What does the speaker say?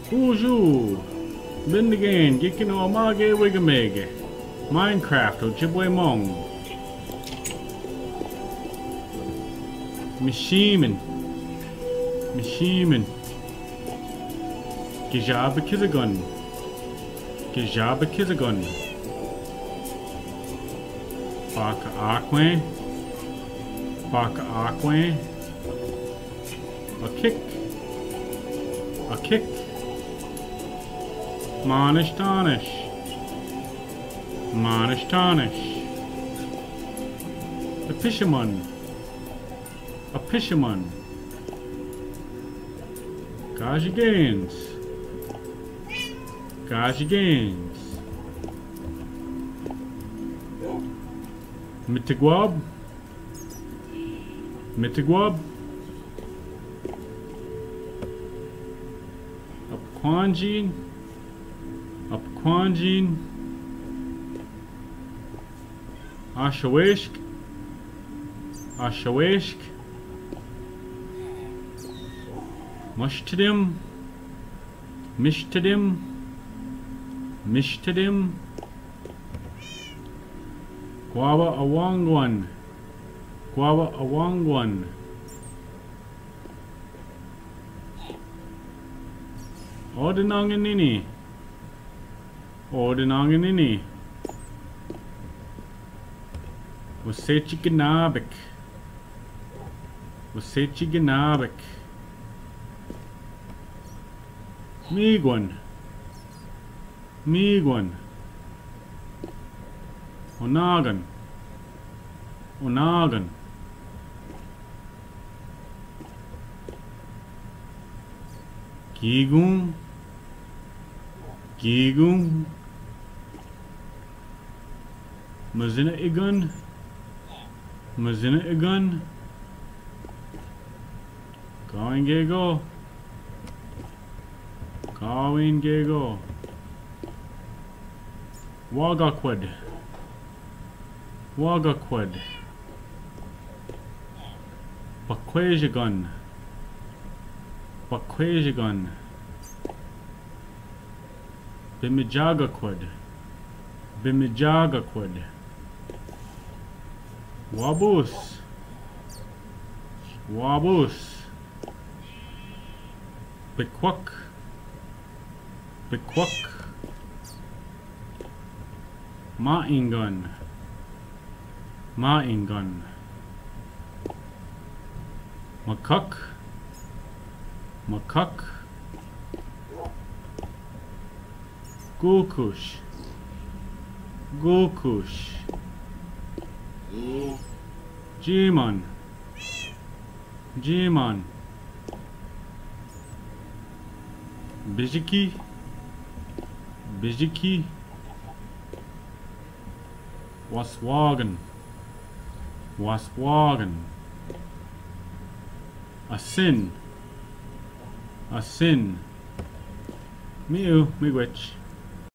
Bonjour. Bindigan, Gikin o Amage Wigamege. Minecraft o Jibwe Mong. Mishiman. Mishiman. Gijaba Kizagun. Gijaba Kizagun. Baka Aquan. Baka Aquan. A kick. A kick. Monish Tonish. Monish Tonish. A Fisherman. A Fisherman. Gaji Gains. Gaji Gains. Mitigwab. Mitigwab. Upquanjin. Upquanjin. Ashawishk. Ashawishk. Mushtadim. Mishtadim. Mishtadim. Guava Awangwan. Guava Awangwan. Ordinanganini. Ordinanganini. Wasechi Ganabik. Wasechi Ganabik. Miguan. Miguan. Onagan. Onagan. Gigum. Gigum. Mazina Igun. Mazina Igun. Going Gego. Going Gego. Wagaquid. Wagaquid. Baquajagun. Baquajagun. Bimijagaquid. Bimijagaquid. Wabus. Wabus. Biquak. Biquak. Ma'ingun. Ma'ingun. Makuk. Makuk. Gulkush. Gulkush. Jimon. Jimon. Bijiki. Bijiki. Waswagan. Waswagan. A sin. A sin. Miu, miigwech.